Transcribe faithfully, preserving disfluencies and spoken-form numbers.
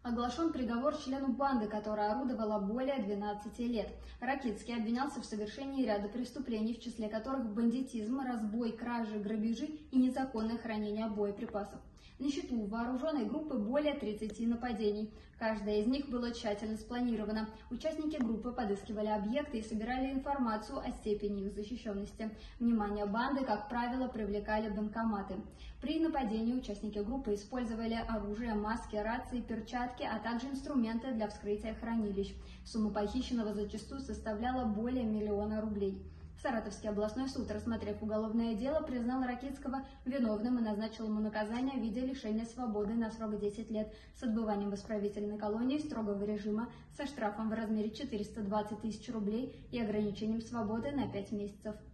Оглашен приговор члену банды, которая орудовала более двенадцати лет. Ракитский обвинялся в совершении ряда преступлений, в числе которых бандитизм, разбой, кражи, грабежи и незаконное хранение боеприпасов. На счету вооруженной группы более тридцати нападений. Каждое из них было тщательно спланировано. Участники группы подыскивали объекты и собирали информацию о степени их защищенности. Внимание банды, как правило, привлекали банкоматы. При нападении участники группы использовали оружие, маски, рации, перчатки, а также инструменты для вскрытия хранилищ. Сумма похищенного зачастую составляла более миллиона рублей. Саратовский областной суд, рассмотрев уголовное дело, признал Ракитского виновным и назначил ему наказание в виде лишения свободы на срок десять лет с отбыванием в исправительной колонии строгого режима со штрафом в размере четырёхсот двадцати тысяч рублей и ограничением свободы на пять месяцев.